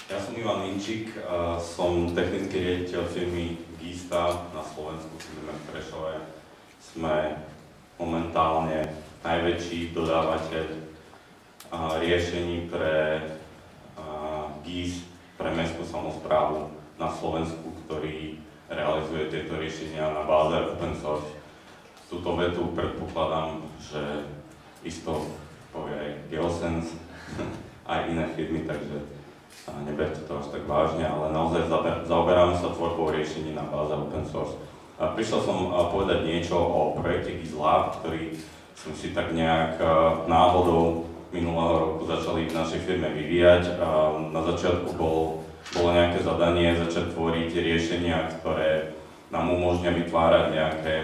Ja som Ivan Minčík, som technický riaditeľ firmy Gista na Slovensku, v Prešove. Sme momentálne najväčší dodávateľ riešení pre GIS, pre mestskú samosprávu na Slovensku, ktorý realizuje tieto riešenia na báze open source. Túto vetu predpokladám, že isto povie aj Geosense, aj iné firmy, takže neberte to až tak vážne, ale naozaj zaoberáme sa tvorbou riešení na báze open source. Prišiel som povedať niečo o projekte GizLab, ktorý sme si tak nejak náhodou minulého roku začali v našej firme vyvíjať. Na začiatku bolo nejaké zadanie začať tvoriť riešenia, ktoré nám umožňujú vytvárať nejaké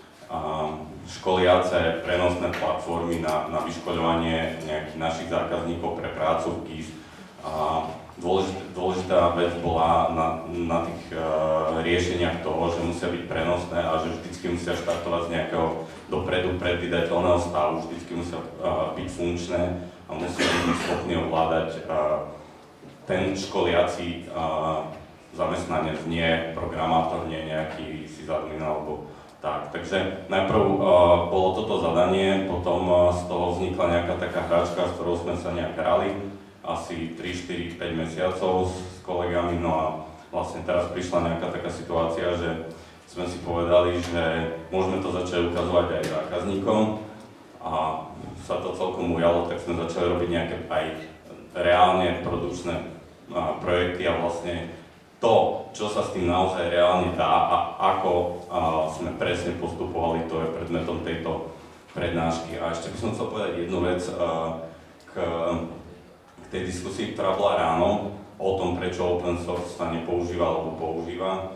školiace prenosné platformy na vyškoľovanie nejakých našich zákazníkov pre prácu v GIS. Dôležitá vec bola na tých riešeniach toho, že musia byť prenosné a že vždycky musia štartovať z nejakého dopredu predvydateľného stavu, vždycky musia byť funkčné a musia byť schopní ovládať ten školiaci zamestnanec, nie programátor, nie nejaký sysadmin alebo tak. Takže najprv bolo toto zadanie, potom z toho vznikla nejaká taká hračka, s ktorou sme sa nejak hrali, asi 3, 4, 5 mesiacov s kolegami, no a vlastne teraz prišla nejaká taká situácia, že sme si povedali, že môžeme to začať ukazovať aj zákazníkom a sa to celkom ujalo, tak sme začali robiť nejaké aj reálne produkčné projekty a vlastne to, čo sa s tým naozaj reálne dá a ako sme presne postupovali, to je predmetom tejto prednášky. A ešte by som chcel povedať jednu vec k tej diskusii, ktorá bola ráno o tom, prečo open source sa nepoužíva alebo používa.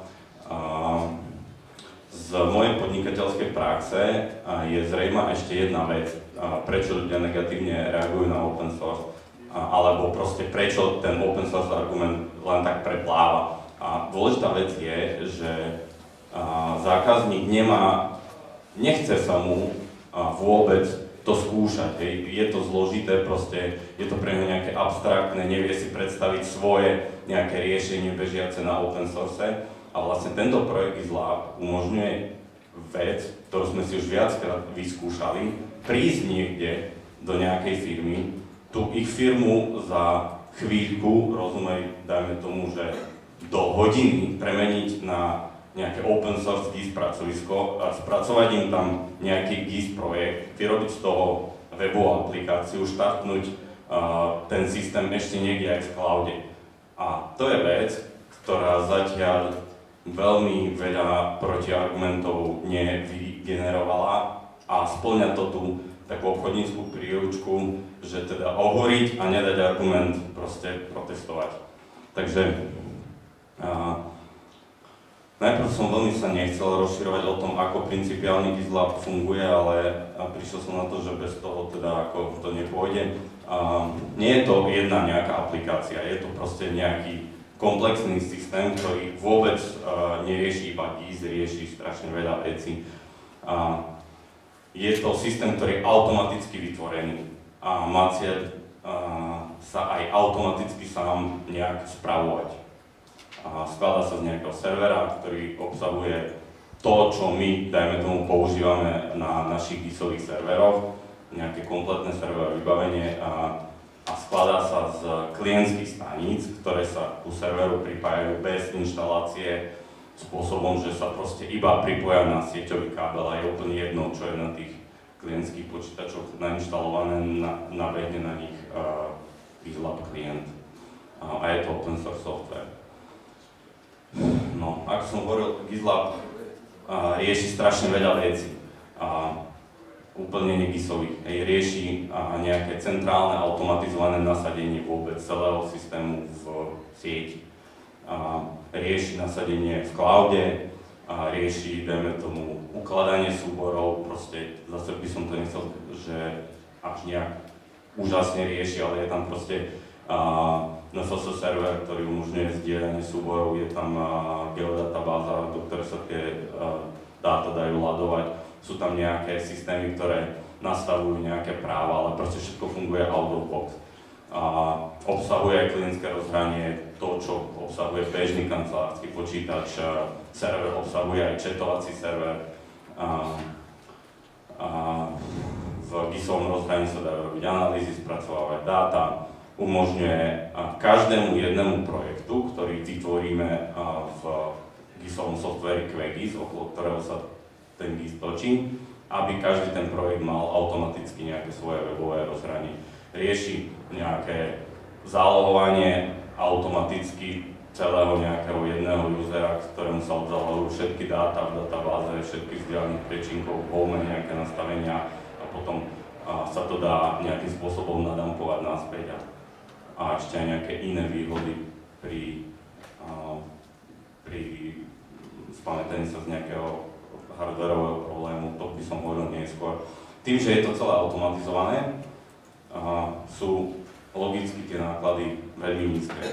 Z mojej podnikateľskej praxe je zrejmá ešte jedna vec, prečo ľudia negatívne reagujú na open source, alebo proste prečo ten open source argument len tak prepláva. A dôležitá vec je, že zákazník nechce sa mu vôbec to skúšať. Je to zložité, proste je to pre neho nejaké abstraktné, nevie si predstaviť svoje nejaké riešenie bežiace na open source. A vlastne tento projekt GizLab umožňuje vec, ktorú sme si už viackrát vyskúšali, prísť niekde do nejakej firmy, tú ich firmu za chvíľku, rozumej, dajme tomu, že do hodiny premeniť na nejaké open source GIS pracovisko a spracovať im tam nejaký GIS projekt, vyrobiť z toho webovú aplikáciu, štartnúť ten systém ešte niekde aj v cloude. A to je vec, ktorá zatiaľ veľmi veľa protiargumentov nevygenerovala a spĺňa to tú takú obchodníckú príručku, že teda ohoriť a nedať argument, proste protestovať. Takže najprv som veľmi sa nechcel rozširovať o tom, ako principiálny GizLab funguje, ale prišiel som na to, že bez toho teda ako to nepôjde. Nie je to jedna nejaká aplikácia, je to proste nejaký komplexný systém, ktorý vôbec nerieši iba GIS, rieši strašne veľa vecí. Je to systém, ktorý je automaticky vytvorený a má cieľ sa aj automaticky sám nejak spravovať. Skladá sa z nejakého servera, ktorý obsahuje to, čo my, dajme tomu, používame na našich GISových serveroch, nejaké kompletné serverové vybavenie a skladá sa z klientských staníc, ktoré sa ku serveru pripájajú bez inštalácie spôsobom, že sa proste iba pripoja na sieťový kábel a je úplne jedno, čo je na tých klientských počítačoch nainštalované, nabehne na nich GizLab klient a je to open source software. No, ako som hovoril, GizLab rieši strašne veľa vecí, úplne negisových. Rieši nejaké centrálne automatizované nasadenie vôbec celého systému v sieti. Rieši nasadenie v cloude, rieši, dajme tomu, ukladanie súborov, proste zase by som to nechcel, že až nejak úžasne rieši, ale je tam proste NFS server, ktorý umožňuje zdieľanie súborov, je tam geodatabáza, do ktorej sa tie dáta dajú ladovať, sú tam nejaké systémy, ktoré nastavujú nejaké práva, ale proste všetko funguje out of box. obsahuje aj klientské rozhranie, to, čo obsahuje bežný kancelársky počítač, server obsahuje aj chatovací server. V GIS-ovom rozhraní sa dajú robiť analýzy, spracovávať dáta, umožňuje každému jednému projektu, ktorý vytvoríme v GIS-ovom softveri QGIS, okolo ktorého sa ten GIS točí, aby každý ten projekt mal automaticky nejaké svoje webové rozhranie. Rieši nejaké zálohovanie automaticky celého nejakého jedného usera, ktorému sa odzálohujú všetky dáta v databáze, všetky vzdialených prečinkov, voľné nejaké nastavenia a potom sa to dá nejakým spôsobom nadampovať naspäť a ešte aj nejaké iné výhody pri spamätaní sa z nejakého hardwareového problému, to by som hovoril neskôr. Tým, že je to celé automatizované, sú logicky tie náklady veľmi nízke.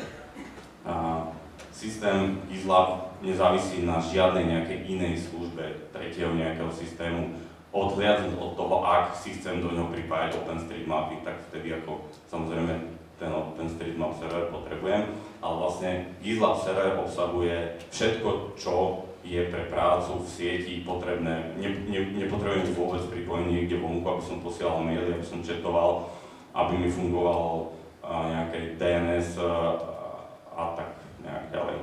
Systém GISLab nezávisí na žiadnej nejakej inej službe tretieho nejakého systému. Odhliadnúť od toho, ak si chcem do ňoho pripájať OpenStreetMapy, tak vtedy ako samozrejme ten OpenStreetMap server potrebujem, ale vlastne GISLab server obsahuje všetko, čo je pre prácu v sieti potrebné. Nepotrebujem vôbec pripojenie niekde vonku, aby som posielal maily, aby som chatoval, aby mi fungovalo nejaké DNS a tak nejak ďalej.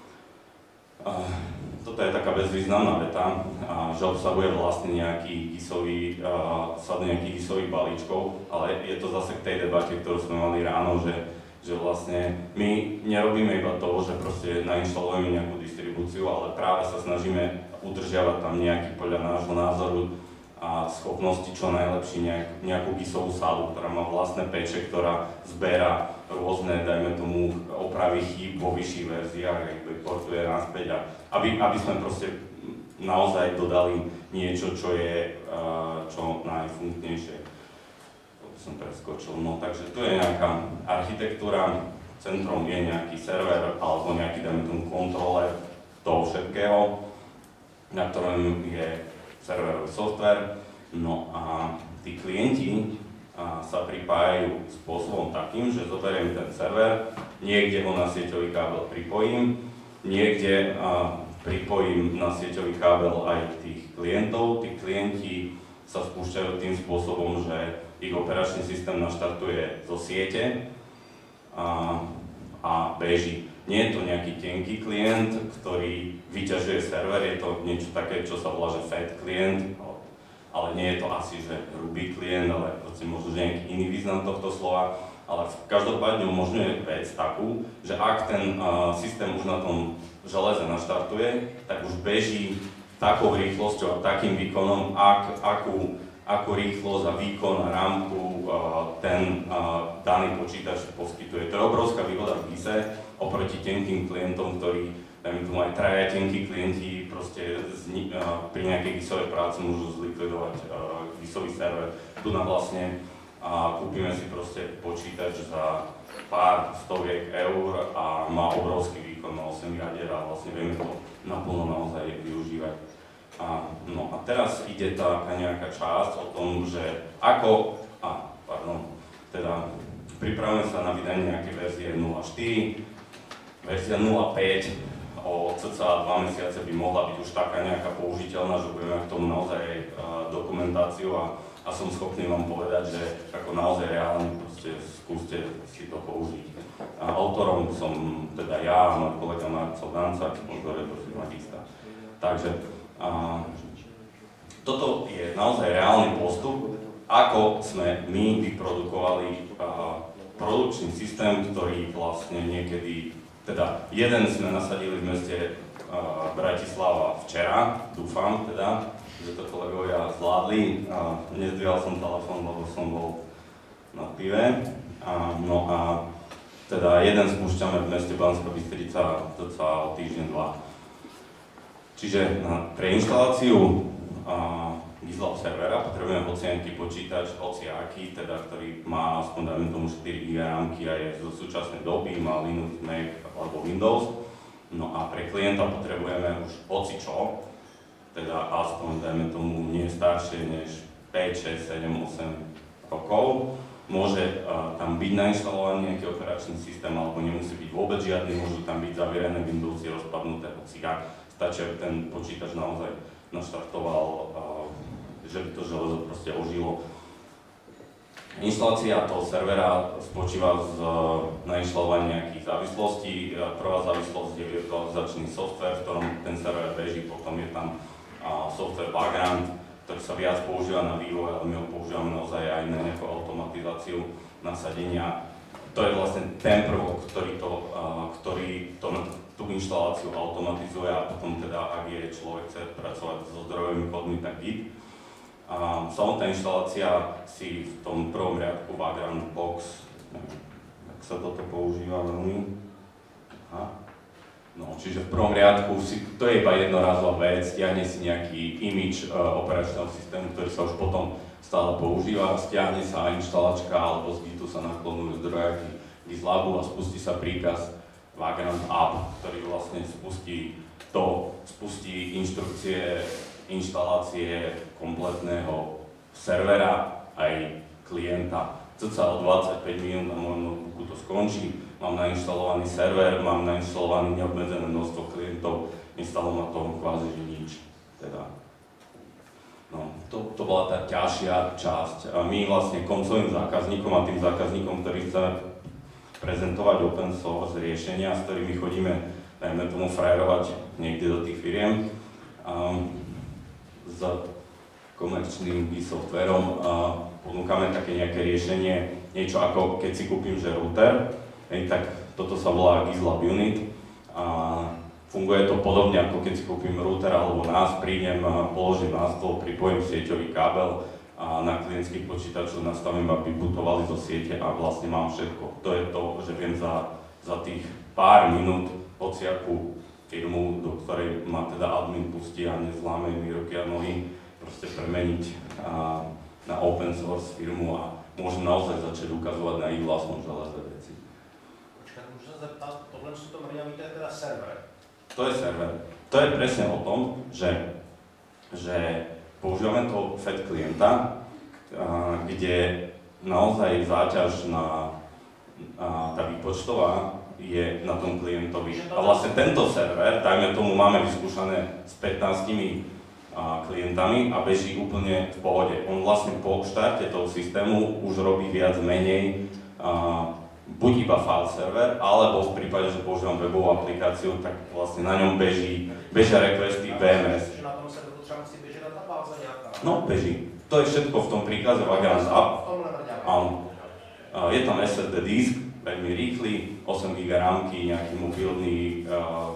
Toto je taká bezvýznamná veta, že obsahuje vlastne nejaký GISový balíčkov, ale je to zase k tej debate, ktorú sme mali ráno, že vlastne my nerobíme iba to, že proste nainštalujeme nejakú distribúciu, ale práve sa snažíme udržiavať tam nejaký podľa nášho názoru a schopnosti čo najlepšie nejakú GISovú sálu, ktorá má vlastné peče, ktorá zberá rôzne, dajme tomu, opravy chýb vo vyšších verziách, portuje naspäť a aby sme proste naozaj dodali niečo, čo je čo najfunkčnejšie. To by som preskočil. No takže tu je nejaká architektúra, centrom je nejaký server alebo nejaký, dajme tomu, kontroler toho všetkého, na ktorom je serverový software, no a tí klienti sa pripájajú spôsobom takým, že zoberiem ten server, niekde ho na sieťový kábel pripojím, niekde pripojím na sieťový kábel aj tých klientov. Tí klienti sa spúšťajú tým spôsobom, že ich operačný systém naštartuje zo siete a beží. Nie je to nejaký tenký klient, ktorý vyťažuje server, je to niečo také, čo sa volá, že fat klient, ale nie je to asi, že hrubý klient, ale proste možno, že nejaký iný význam tohto slova, ale každopádne umožňuje vec takú, že ak ten systém už na tom železe naštartuje, tak už beží takou rýchlosťou a takým výkonom, akú rýchlosť a výkon a rámku ten daný počítač poskytuje. To je obrovská výhoda v GISe oproti tenkým klientom, ktorí, dajme tomu aj traja tenkí klienti, proste pri nejakej GISovej práci môžu zlikvidovať GISový server. Tu na vlastne kúpime si proste počítač za pár stoviek eur a má obrovský výkon, má 8 jadier a vlastne vieme to naplno naozaj využívať. No a teraz ide taká nejaká časť o tom, že ako, pripravujeme sa na vydanie nejakej verzie 0.4, verzia 0.5 o cca 2 mesiace by mohla byť už taká nejaká použiteľná, že budeme k tomu naozaj dokumentáciu a som schopný vám povedať, že ako naozaj reálne proste skúste si to použiť. Autorom som teda ja a môj kolega Marcel Danca, ktorý je prosím magista. Takže toto je naozaj reálny postup, ako sme my vyprodukovali produkčný systém, ktorý vlastne niekedy, teda jeden sme nasadili v meste Bratislava včera, dúfam teda, že to kolegovia zvládli. Nezdvíhal som telefón, lebo som bol na pive. No a teda jeden spúšťame v meste Banská Bystrica cca o týždeň, dva. Čiže na preinštaláciu GISLab servera potrebujeme hociaký počítač, hociaký, teda, ktorý má aspoň dajme tomu 4 GB rámky a je zo súčasnej doby, má Linux, Mac alebo Windows. No a pre klienta potrebujeme už hocičo, teda aspoň dajme tomu nie staršie než 5, 6, 7, 8 rokov. môže tam byť nainštalovaný nejaký operačný systém, alebo nemusí byť vôbec žiadny, môžu tam byť zavierené Windowsy, rozpadnuté, hocika. Stačí, aby ten počítač naozaj naštartoval, že by to železo proste ožilo. Inštalácia toho servera spočíva z nainštalovaní nejakých závislostí. Prvá závislosť je virtualizačný software, v ktorom ten server beží, potom je tam software Vagrant, ktorý sa viac používa na vývoj, ale my ho používame naozaj aj na nejakú automatizáciu nasadenia. To je vlastne ten prvok, ktorý tú inštaláciu automatizuje a potom teda, ak je človek chce pracovať so zdrojovými kódmi, tak Git. Samotná inštalácia si v tom prvom riadku Vagrant Box, neviem, ak sa toto používa veľmi. No, čiže v prvom riadku to je iba jednorázová vec, stiahne si nejaký image operačného systému, ktorý sa už potom stále používa, stiahne sa inštalačka alebo z Gitu sa naklonujú zdrojaky GitLabu a spustí sa príkaz Vagrant App, ktorý vlastne spustí inštrukcie inštalácie kompletného servera aj klienta. Cca o 25 minút na mojom notebooku to skončí. Mám nainštalovaný server, mám nainštalované neobmedzené množstvo klientov, nestalo ma to kvázi že nič. Teda. No, to bola tá ťažšia časť. A my vlastne koncovým zákazníkom a tým zákazníkom, ktorý chceme prezentovať open source riešenia, s ktorými chodíme, dajme tomu, frajerovať niekde do tých firiem, s komerčným softverom ponúkame také nejaké riešenie, niečo ako keď si kúpim že router, tak toto sa volá GitLab Unit a funguje to podobne ako keď si kúpim router alebo NAS, prídem, položím na stôl, pripojím sieťový kábel a na klientských počítačoch nastavím, aby bootovali zo siete a vlastne mám všetko. To je to, že viem za tých pár minút hociakú firmu, do ktorej ma teda admin pustí a nezláme mi ruky a nohy, proste premeniť na open source firmu a môžem naozaj začať ukazovať na ich vlastnom železe veci. Počkaj, môžem sa zeptat, tohle sú to mrňaví, to je teda server? To je server. To je presne o tom, že používame toho FAT klienta, kde naozaj záťaž na tá výpočtová je na tom klientovi. A vlastne tento server, dajme tomu, máme vyskúšané s 15 klientami a beží úplne v pohode. On vlastne po štarte toho systému už robí viac menej buď iba file server, alebo v prípade, že používam webovú aplikáciu, tak vlastne na ňom bežia requesty VMS. Že na tom serveru třeba musí beží databáza nejaká? No, beží. To je všetko v tom príkaze Vagrant App. Áno. Je tam SSD disk, veľmi rýchly, 8 GB rámky, nejaký mobilný,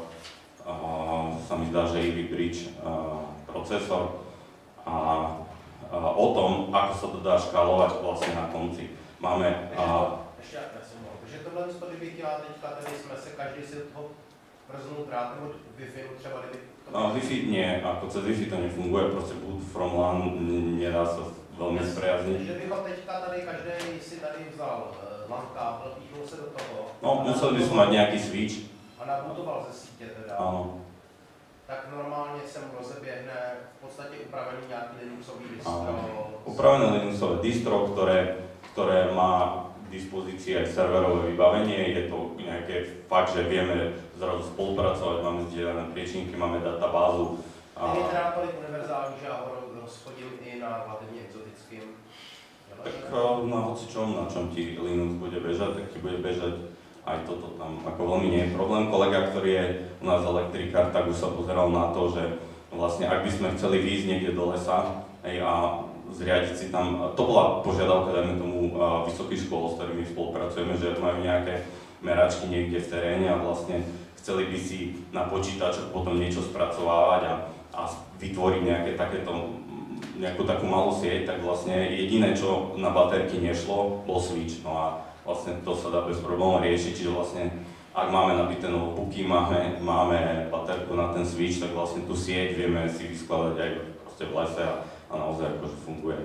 sa mi zdá, že Ivy Bridge procesor a o tom, ako sa to dá škálovať vlastne na konci. Máme... Takže tohle, kdybych dělal teďka, tady jsme se každý si toho prznul drát, nebo Wi-Fi třeba, kdyby... Wi-Fi nie, ako cez Wi-Fi to nefunguje, proste boot from LAN nedá sa veľmi spriazniť. Takže bych ho teďka tady každý si tady vzal LAN kábel, píchnul se do toho. No, musel by som mať nejaký switch. A nabootoval ze sítě teda. Áno. Tak normálně se mu rozeběhne v podstatě upravený nějaký Linuxový distro. Upravené Linuxové distro, ktoré má k dispozícii aj serverové vybavenie. Je to nejaké fakt, že vieme zrazu spolupracovať, máme zdieľané priečinky, máme databázu. Je teda tolik univerzální, že já ho rozchodím i na relativně exotickým. Tak na hocičom, na čom ti Linux bude bežať, tak ti bude bežať aj toto tam. Ako veľmi nie je problém. Kolega, ktorý je u nás elektrikár, tak už sa pozeral na to, že vlastne ak by sme chceli výjsť niekde do lesa a zriadiť si tam, to bola požiadavka, dajme tomu, vysokých škôl, s ktorými spolupracujeme, že majú nejaké meračky niekde v teréne a vlastne chceli by si na počítačoch potom niečo spracovávať a vytvoriť nejakú takú malú sieť, tak vlastne jediné, čo na baterky nešlo, bol switch. No a vlastne to sa dá bez problémov riešiť, čiže vlastne ak máme nabité notebooky, máme baterku na ten switch, tak vlastne tú sieť vieme si vyskladať aj proste v lese a naozaj akože funguje.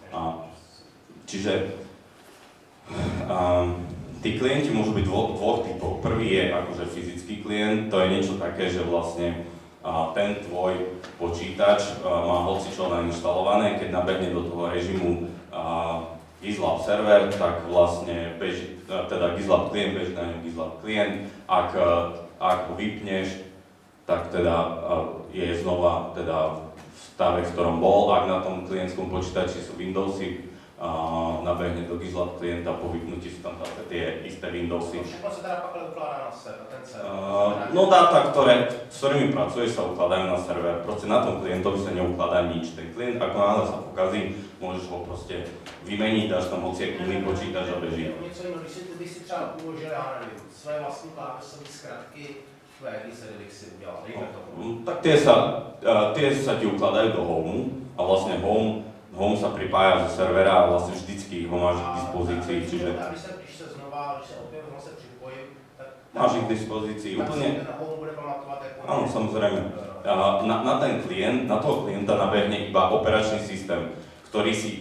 Čiže tí klienti môžu byť dvoch typov. Prvý je akože fyzický klient, to je niečo také, že vlastne ten tvoj počítač má hocičo nainštalované, keď nabehne do toho režimu GitLab server, tak vlastne beží, teda GitLab klient, beží na ňom GitLab klient. Ak ho vypneš, tak teda je znova teda v stave, v ktorom bol. Ak na tom klientskom počítači sú Windowsy, nabehne do GitLab klienta, po vypnutí sú tam zase tie isté Windowsy. Všechno sa teda pak ukládá na server, ten server? No dáta, s ktorými pracuješ, sa ukladajú na server. Proste na tom klientovi sa neukladá nič. Ten klient, ako náhle sa pokazí, môžeš ho proste vymeniť, dáš tam hociaký iný počítač a beží. Něco jiného, když si třeba uložil, já nevím, své vlastní klávesové zkratky, jaký se Elixir udělal, dejme tomu. Tak tie sa ti ukladajú do Home a vlastne Home sa pripája zo servera a vlastne vždycky ho máš k dispozícii, čiže... A když se opět zase připojím, tak... Máš ich k dispozícii úplne... Tak si Home bude pamatovat jako... Áno, samozrejme. Na ten klient, na toho klienta nabehne iba operačný systém, ktorý si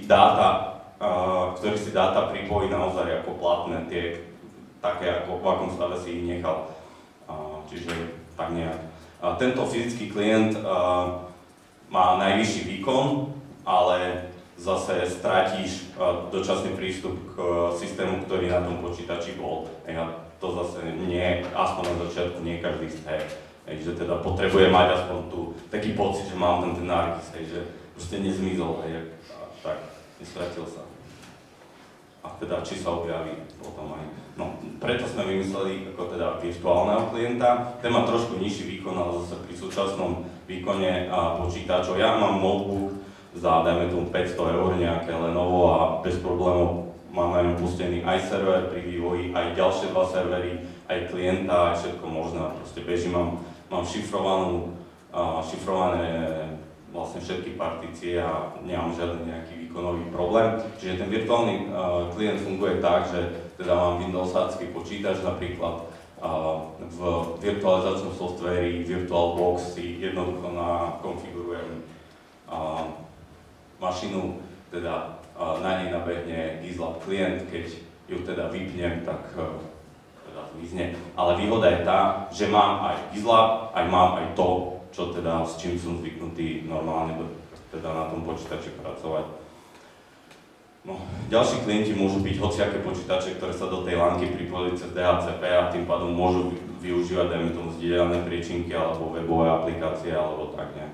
dáta pripojí naozaj ako platné, tie také, ako v akom stave si ich nechal. Čiže tak nejak. Tento fyzický klient má najvyšší výkon, ale zase stratíš dočasný prístup k systému, ktorý na tom počítači bol. A to zase nie, aspoň na začiatku, nie každý chce. Že teda potrebuje mať aspoň taký pocit, že mám ten ArcGIS, že proste nezmizol, tak nestratil sa. A teda, či sa objaví potom aj. No, preto sme vymysleli ako teda virtuálneho klienta. Ten má trošku nižší výkon, ale zase pri súčasnom výkone počítačov. Ja mám notebook za, dajme tomu, 500 € nejaké Lenovo a bez problémov mám na ňom pustený aj server pri vývoji, aj ďalšie 2 servery, aj klienta, aj všetko možné. Proste beží, mám šifrované vlastne všetky partície a nemám žiaden nejaký výkonový problém. Čiže ten virtuálny klient funguje tak, že teda mám Windowsácky počítač, napríklad v virtualizačnom softveri VirtualBox si jednoducho nakonfigurujem mašinu, teda na nej nabehne GitLab klient, keď ju teda vypnem, tak teda zmizne. Ale výhoda je tá, že mám aj GitLab, aj mám aj to, čo teda, s čím som zvyknutý normálne teda na tom počítači pracovať. No, ďalší klienti môžu byť hociaké počítače, ktoré sa do tej LANky pripojili cez DHCP a tým pádom môžu využívať, dajme tomu, zdieľané priečinky alebo webové aplikácie alebo tak nejak.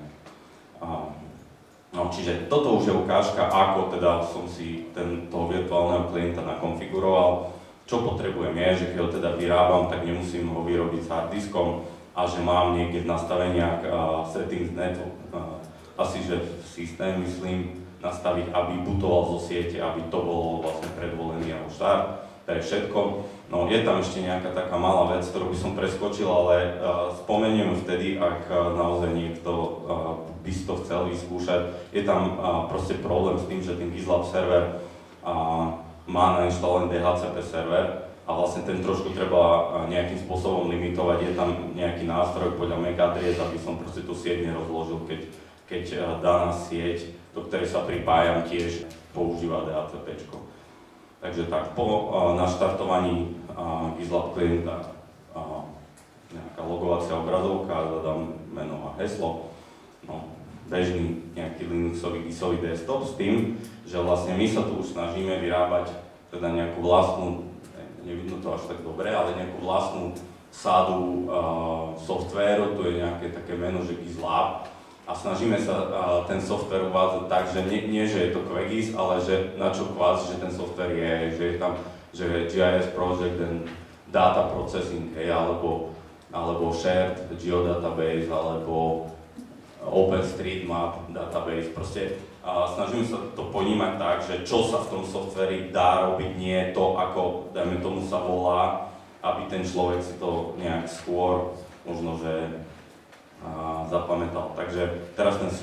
No, čiže toto už je ukážka, ako teda som si toho virtuálneho klienta nakonfiguroval. Čo potrebujem je, že keď ho teda vyrábam, tak nemusím ho vyrobiť s harddiskom a že mám niekde v nastaveniach settings netu, asi že systém, myslím, nastaviť, aby bootoval zo siete, aby to bolo vlastne predvolený jeho štart. To je všetko. No, je tam ešte nejaká taká malá vec, ktorú by som preskočil, ale spomeniem vtedy, ak naozaj niekto by si to chcel vyskúšať. Je tam proste problém s tým, že ten GitLab server má nainštalovaný DHCP server a vlastne ten trošku treba nejakým spôsobom limitovať. Je tam nejaký nástroj podľa MAC adries, aby som proste tú sieť nerozložil, keď daná sieť, do ktorej sa pripájam, tiež používa DHCP. Takže tak, po naštartovaní GitLab klienta nejaká logovacia obrazovka, zadám meno a heslo, no, bežný nejaký Linuxový GISový desktop s tým, že vlastne my sa tu už snažíme vyrábať teda nejakú vlastnú, nevidno to až tak dobre, ale nejakú vlastnú sádu softvéru, tu je nejaké také meno, že GitLab, a snažíme sa ten software uvádzať tak, že nie že je to QGIS, ale že na čo kvázi, že ten software je, že je tam že GIS project and data processing, alebo shared geodatabase, alebo OpenStreetMap database. Proste snažíme sa to ponímať tak, že čo sa v tom softveri dá robiť, nie to, ako, dajme tomu, sa volá, aby ten človek si to nejak skôr možno, že zapamätal. Takže teraz ten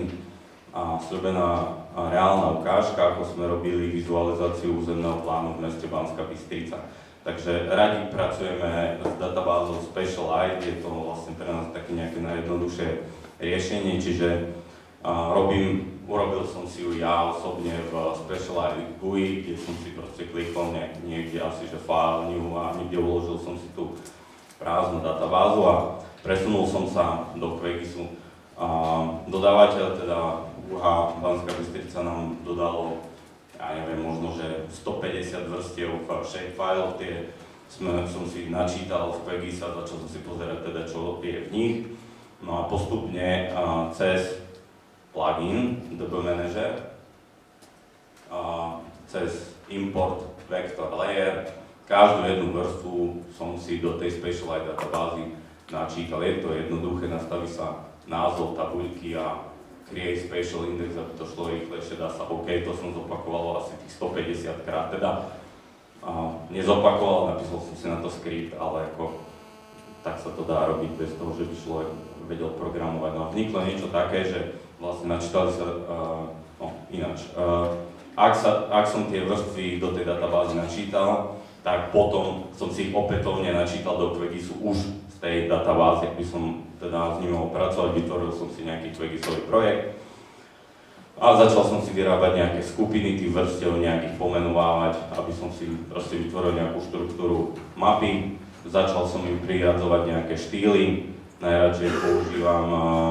sľubená reálna ukážka, ako sme robili vizualizáciu územného plánu v meste Banská Bystrica. Takže radi pracujeme s databázou Specialized, je to vlastne pre nás také nejaké najjednoduchšie riešenie, čiže urobil som si ju ja osobne v Specialized GUI, kde som si proste klikol niekde asi, že file new a niekde uložil som si tú prázdnu databázu a presunul som sa do QGISu. Dodávateľ, teda UH Banská Bystrica nám dodalo ja neviem, možno, že 150 vrstiev shapefileov, tie som si načítal v QGIS a začal som si pozerať teda, čo je v nich. No a postupne cez plugin DB Manager, cez import vector layer, každú jednu vrstvu som si do tej Spatialite databázy načítal. Je to jednoduché, nastaví sa názov tabuľky a create spatial index, aby to šlo rýchlejšie, dá sa OK, to som zopakoval asi tých 150 krát, teda nezopakoval, napísal som si na to skript, ale ako tak sa to dá robiť bez toho, že by človek vedel programovať. No a vniklo niečo také, že vlastne načítali sa, ináč. Ak som tie vrstvy do tej databázy načítal, tak potom som si ich opätovne načítal do QGISu už z tej databázy, aby som teda s nimi mohol pracovať, vytvoril som si nejaký QGISový projekt a začal som si vyrábať nejaké skupiny tých vrstiev, nejakých pomenovávať, aby som si proste vytvoril nejakú štruktúru mapy. Začal som im priradzovať nejaké štýly, najradšej používam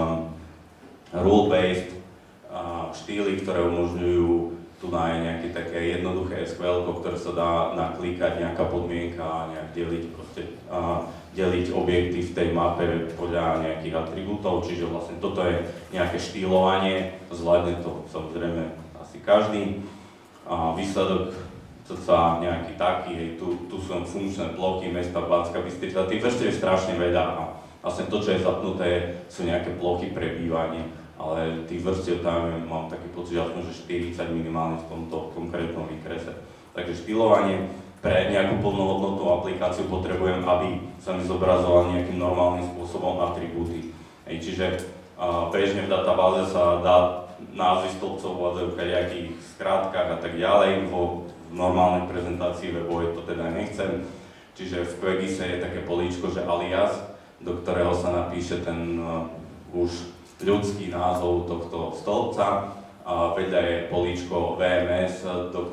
rule-based štýly, ktoré umožňujú tu na nejaké také jednoduché SQL, ktoré sa dá naklikať, nejaká podmienka a nejak deliť objekty v tej mape podľa nejakých atribútov, čiže vlastne toto je nejaké štýlovanie, zvládne to samozrejme asi každý. Výsledok sa nejaký taký, tu sú funkčné bloky mesta Banská Bystrica, tých vrstiev je strašne veľa a vlastne to, čo je zapnuté, sú nejaké plochy pre bývanie. Ale tých vrstiev tam mám taký pocit, že 40 minimálne v tomto konkrétnom výkrese. Takže štýlovanie pre nejakú plnohodnotnú aplikáciu potrebujem, aby sa mi zobrazovali nejakým normálnym spôsobom atribúty. Čiže bežne v databáze sa dá názvy stĺpcov uvádzajú v nejakých skrátkach a tak ďalej. V normálnej prezentácii webovej to teda nechcem. Čiže v QGISe je také políčko, že alias, do ktorého sa napíše ten už ľudský názov tohto stĺpca a vedľa je políčko VMS,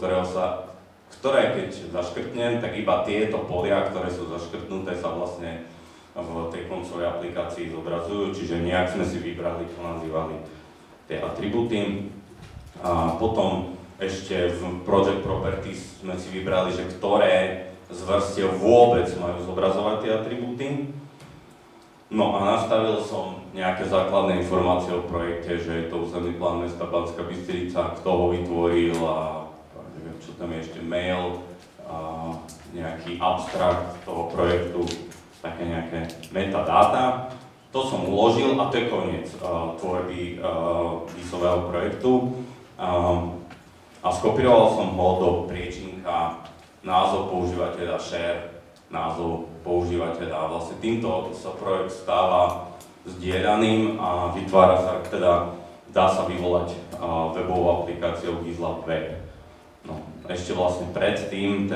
ktoré keď zaškrtnem, tak iba tieto polia, ktoré sú zaškrtnuté, sa vlastne v tej koncovej aplikácii zobrazujú, čiže nejak sme si vybrali, čo nazývali tie atribúty. A potom ešte v Project Properties sme si vybrali, že ktoré z vrstiev vôbec majú zobrazovať tie atribúty. No a nastavil som nejaké základné informácie o projekte, že je to územný plán mesta Banská Bystrica, kto ho vytvoril a neviem, čo tam je ešte mail, a nejaký abstrakt toho projektu, také nejaké metadáta. To som uložil a to je koniec tvorby GISového projektu. A skopíroval som ho do priečinka názov používateľa share, názov používateľa a vlastne týmto sa projekt stáva zdieľaným a vytvára sa, teda dá sa vyvolať webovou aplikáciou GISLab Web. No, ešte vlastne predtým,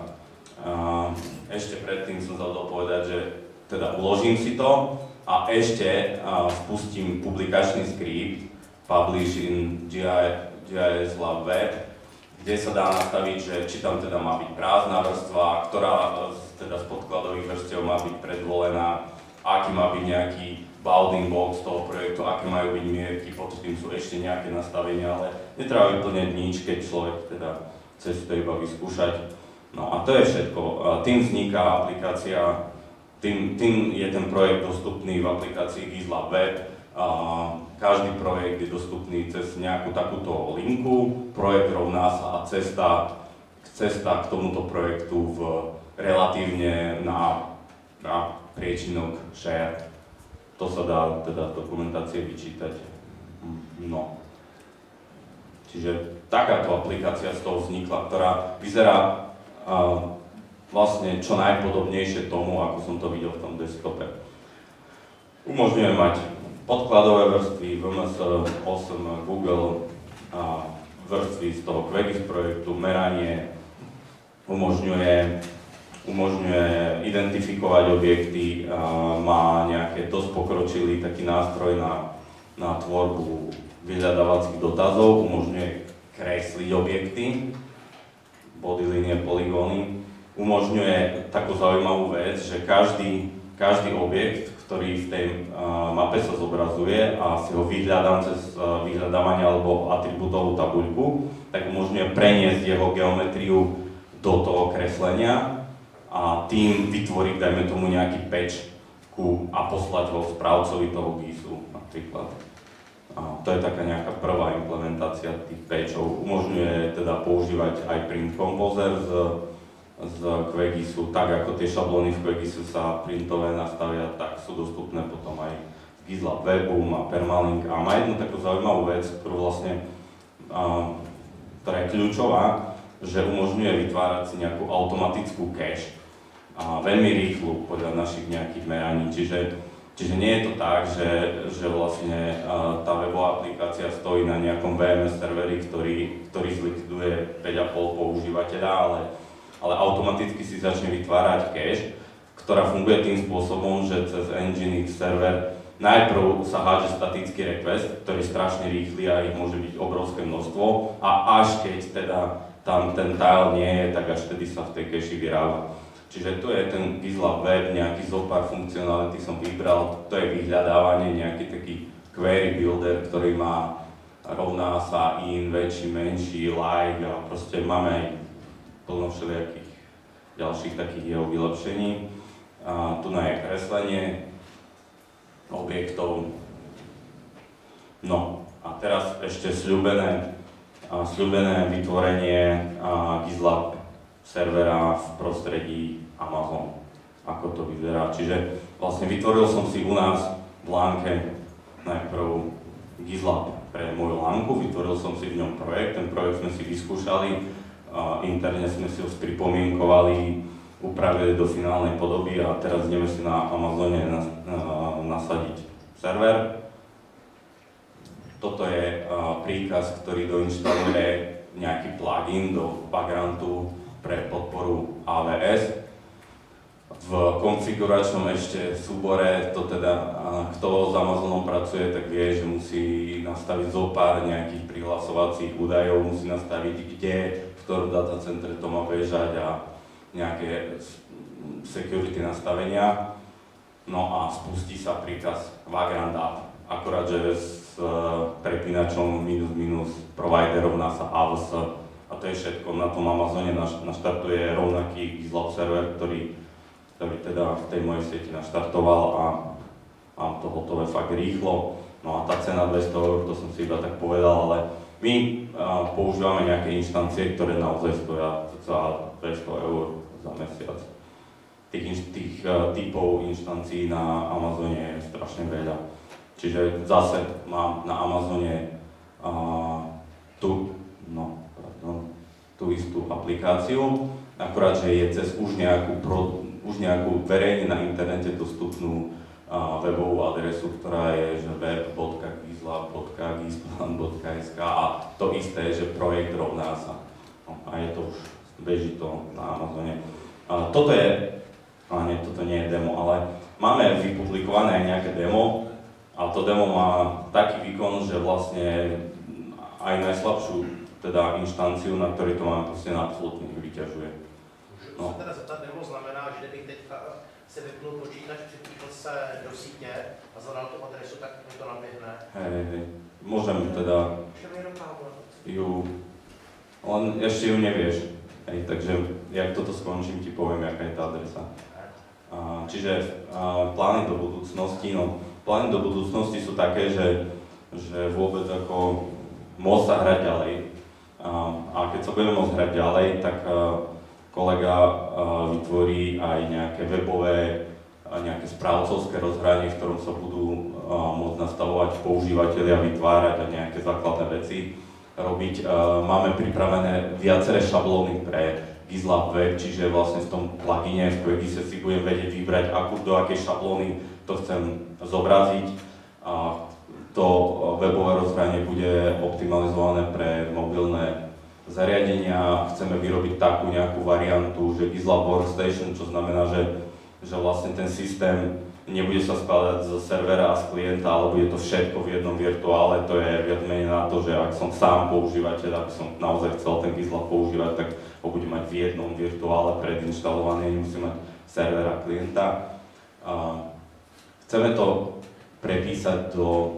som zabudol povedať, že teda uložím si to a ešte spustím publikačný skript Publish in GIS Lab Web, kde sa dá nastaviť, že či tam teda má byť prázdna vrstva, ktorá teda z podkladových vrstiev má byť predvolená, aký má byť nejaký bounding box toho projektu, aké majú byť mierky, pod tým sú ešte nejaké nastavenia, ale netreba vyplňať nič, keď človek teda chce si to iba vyskúšať. No a to je všetko. Tým vzniká aplikácia, tým je ten projekt dostupný v aplikácii GISLab Web. Každý projekt je dostupný cez nejakú takúto linku, projekt rovná sa a cesta k tomuto projektu relatívne na priečinok share. To sa dá teda z dokumentácie vyčítať. No. Čiže takáto aplikácia z toho vznikla, ktorá vyzerá vlastne čo najpodobnejšie tomu, ako som to videl v tom desktope. Umožňuje mať podkladové vrstvy, VMS 8, Google, vrstvy z toho QGIS projektu, meranie, umožňuje identifikovať objekty, má nejaké dosť pokročilý taký nástroj na tvorbu vyhľadávacích dotazov, umožňuje kresliť objekty, body, línie, polygóny, umožňuje takú zaujímavú vec, že každý objekt, ktorý v tej mape sa zobrazuje a si ho vyhľadám cez vyhľadávanie alebo atributovú tabuľku, tak umožňuje preniesť jeho geometriu do toho kreslenia a tým vytvoriť, dajme tomu, nejaký patch a poslať ho správcovi toho GISu napríklad. A to je taká nejaká prvá implementácia tých patchov. Umožňuje teda používať aj Print Composer z QGISu, tak ako tie šablóny v QGISu sa printové nastavia, tak sú dostupné potom aj z GISLab Webu a Permalink. A má jednu takú zaujímavú vec, ktorú vlastne, ktorá je kľúčová, že umožňuje vytvárať si nejakú automatickú cache. Veľmi rýchlu podľa našich nejakých meraní. Čiže nie je to tak, že vlastne tá webová aplikácia stojí na nejakom VMS serveri, ktorý zlikviduje 5,5 používateľa, ale automaticky si začne vytvárať cache, ktorá funguje tým spôsobom, že cez Nginx server najprv sa hádže statický request, ktorý je strašne rýchly a ich môže byť obrovské množstvo a až keď teda tam ten tile nie je, tak až vtedy sa v tej cache vyrába. Čiže tu je ten GISLab Web, nejaký zopár funkcionality som vybral, to je vyhľadávanie, nejaký taký query builder, ktorý má rovná sa in, väčší, menší, like a proste máme aj plno všelijakých ďalších takých jeho vylepšení. Tu je kreslenie objektov. No a teraz ešte sľúbené vytvorenie GISLab servera v prostredí Amazon. Ako to vyzerá. Čiže vlastne vytvoril som si u nás v lánke najprv GISLab pre moju lánku, vytvoril som si v ňom projekt, ten projekt sme si vyskúšali, interne sme si ho spripomienkovali, upravili do finálnej podoby a teraz ideme si na Amazone nasadiť server. Toto je príkaz, ktorý doinštaluje nejaký plugin do Vagrantu pre podporu AWS. V konfiguračnom ešte súbore, to teda, kto s Amazonom pracuje, tak vie, že musí nastaviť zopár nejakých prihlasovacích údajov, musí nastaviť kde, v ktorom datacentre to má bežať a nejaké security nastavenia. No a spustí sa príkaz Vagrant App, akorát, že s prepínačom provider rovná sa AWS a to je všetko. Na tom Amazone naštartuje rovnaký GISLab server, ktorý teda v tej mojej sieti naštartoval a mám to hotové fakt rýchlo. No a tá cena 200 €, to som si iba tak povedal, ale my používame nejaké inštancie, ktoré naozaj stoja cca 200 € za mesiac. Tých typov inštancií na Amazone je strašne veľa. Čiže zase mám na Amazone tú istú aplikáciu, akurát, že je cez už nejakú verejne na internete dostupnú webovú adresu, ktorá je web.gislab.gisplan.sk a to isté, že projekt rovná sa. No, a je to už, beží to na Amazone. Toto nie je demo, ale máme vypublikované aj nejaké demo a to demo má taký výkon, že vlastne aj najslabšiu teda inštanciu, na ktorej to máme, prostě absolutně vyťažuje. No. Se teda zeptat, demo znamená, že kdybych teďka si vypnul počítač, připíchl se do sítě a zadal tu adresu, tak mi to naběhne. Hej, môžem teda len ešte ju nevieš. Hej, takže jak toto skončím, ti poviem, jaká je tá adresa. Čiže plány do budúcnosti, plány do budúcnosti sú také, že vôbec ako môcť sa hrať ďalej. A keď sa budeme môcť hrať ďalej, tak kolega vytvorí aj nejaké webové, nejaké správcovské rozhranie, v ktorom sa budú môcť nastavovať používateľia, vytvárať a nejaké základné veci robiť. Máme pripravené viaceré šablóny pre GISLab Web, čiže vlastne v tom plugine v QGISe si budem vedieť vybrať, do akej šablóny to chcem zobraziť. To webové rozhranie bude optimalizované pre mobilné zariadenia. Chceme vyrobiť takú nejakú variantu, že GISLab Workstation, čo znamená, že vlastne ten systém nebude sa skladať zo servera a z klienta, ale bude to všetko v jednom virtuále. To je viac menej na to, že ak som sám používateľ, ak som naozaj chcel ten GISLab používať, tak ho budem mať v jednom virtuále predinštalovaný, nemusím mať servera klienta. chceme to prepísať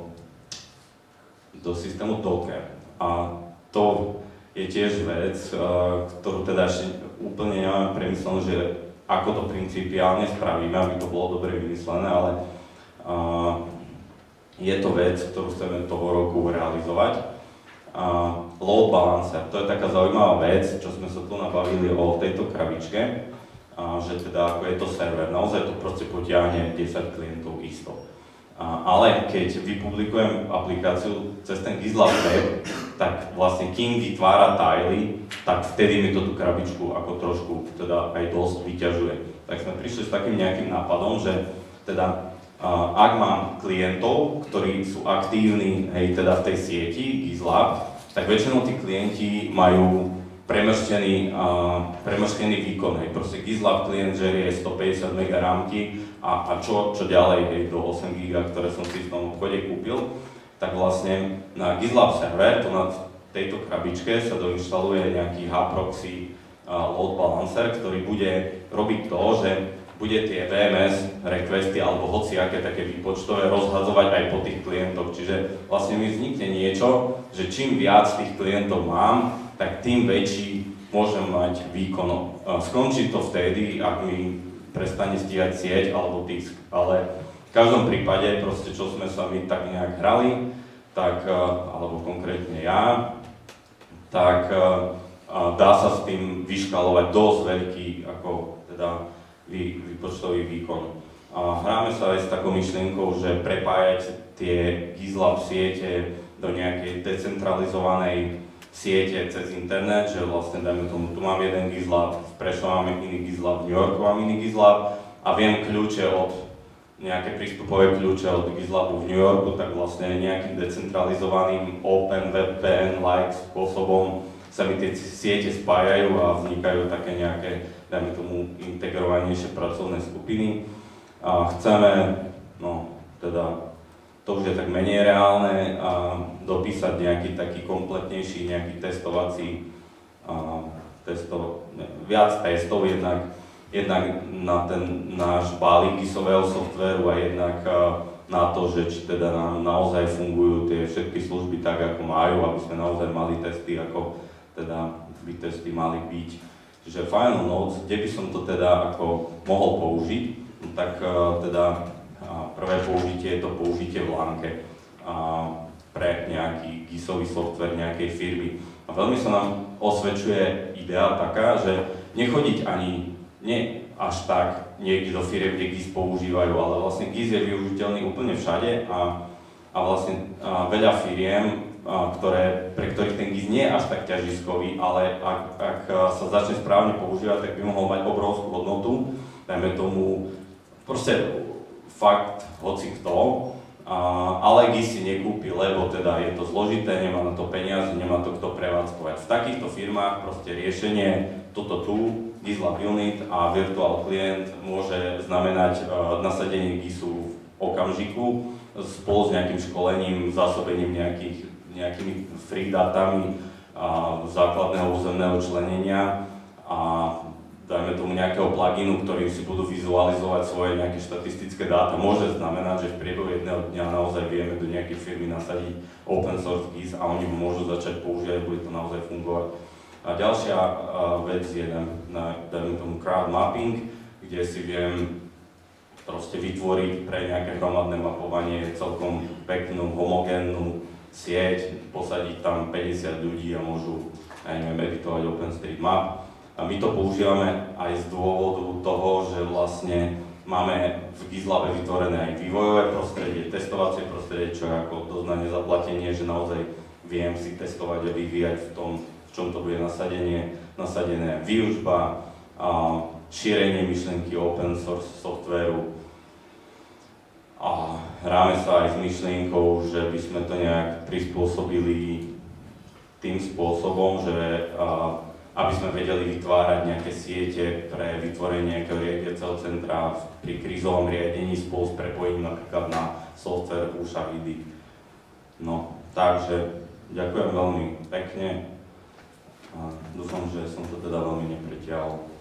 do systému Docker. A to je tiež vec, ktorú teda ešte úplne nemáme premyslenú, že ako to principiálne spravíme, aby to bolo dobre vymyslené, ale je to vec, ktorú chceme toho roku realizovať. Load balancer, to je taká zaujímavá vec, čo sme sa tu nabavili o tejto krabičke, že teda ako je to server, naozaj to proste potiahne 10 klientov isto. Ale keď vypublikujem aplikáciu cez ten GitLab web, tak vlastne kým vytvára tily, tak vtedy mi to tú krabičku ako trošku teda aj dosť vyťažuje. Tak sme prišli s takým nejakým nápadom, že teda ak mám klientov, ktorí sú aktívni teda v tej sieti GitLab, tak väčšinou tí klienti majú premrštený výkon. Proste GitLab klient žerie 150 MB rámky a čo ďalej do 8 GB, ktoré som si v tom obchode kúpil, tak vlastne na GitLab server, to na tejto krabičke sa doinštaluje nejaký hproxy load balancer, ktorý bude robiť to, že bude tie VMS requesty alebo hociaké také výpočtové rozhadzovať aj po tých klientoch. Čiže vlastne mi vznikne niečo, že čím viac tých klientov mám, tak tým väčší môžem mať výkon. Skončí to vtedy, ak mi prestane stíhať sieť alebo disk. Ale v každom prípade, proste, čo sme sa my tak nejak hrali, tak, alebo konkrétne ja, tak dá sa s tým vyškalovať dosť veľký ako teda výpočtový výkon. Hráme sa aj s takou myšlienkou, že prepájať tie GitLab siete do nejakej decentralizovanej siete cez internet, že vlastne dajme tomu, tu mám jeden GitLab, v Prešove máme iný GitLab, v New Yorku mám iný GitLab a viem kľúče od nejaké prístupové kľúče od GitLabu v New Yorku, tak vlastne nejakým decentralizovaným Open VPN-like spôsobom sa mi tie siete spájajú a vznikajú také nejaké, dajme tomu, integrovanejšie pracovné skupiny. A chceme, no teda, to už je tak menej reálne, dopísať nejaký taký kompletnejší, nejaký testovací, viac testov, jednak na ten náš balík GIS-ového softvéru a jednak na to, že či teda nám naozaj fungujú tie všetky služby tak, ako majú, aby sme naozaj mali testy, ako teda by testy mali byť. Čiže Final Notes, kde by som to teda ako mohol použiť, tak teda prvé použitie je to použitie v LANke pre nejaký GIS-ový software nejakej firmy. A veľmi sa nám osvedčuje idea taká, že nechodiť ani nie až tak niekde do firiem, kde GIS používajú, ale vlastne GIS je využiteľný úplne všade a vlastne veľa firiem, pre ktorých ten GIS nie je až tak ťažiskový, ale ak sa začne správne používať, tak by mohol mať obrovskú hodnotu. Dajme tomu proste fakt hoci kto, ale GIS si nekúpi, lebo teda je to zložité, nemá na to peniaze, nemá to kto prevádzkovať. V takýchto firmách proste riešenie toto tu, GitLab Unit a Virtual Client môže znamenať nasadenie GISu v okamžiku spolu s nejakým školením, zásobením nejakými free datami základného územného členenia a dajme tomu nejakého pluginu, ktorým si budú vizualizovať svoje nejaké štatistické dáta. Môže znamenať, že v priebehu jedného dňa naozaj vieme do nejakej firmy nasadiť open source GIS a oni ho môžu začať používať, bude to naozaj fungovať. A ďalšia vec je, dajme tomu crowd mapping, kde si viem proste vytvoriť pre nejaké hromadné mapovanie celkom peknú, homogénnu sieť, posadiť tam 50 ľudí a môžu, ja neviem, editovať OpenStreetMap. A my to používame aj z dôvodu toho, že vlastne máme v GitLabe vytvorené aj vývojové prostredie, testovacie prostredie, čo je ako dosť na nezaplatenie, že naozaj viem si testovať a vyvíjať v tom, v čom to bude nasadené výučba, šírenie myšlienky open source softvéru. A hráme sa aj s myšlienkou, že by sme to nejak prispôsobili tým spôsobom, že aby sme vedeli vytvárať nejaké siete pre vytvorenie nejakého riadiaceho centra pri krízovom riadení spolu s prepojením napríklad na software USHA-ID. No, takže ďakujem veľmi pekne a dúfam, že som to teda veľmi nepretiahol.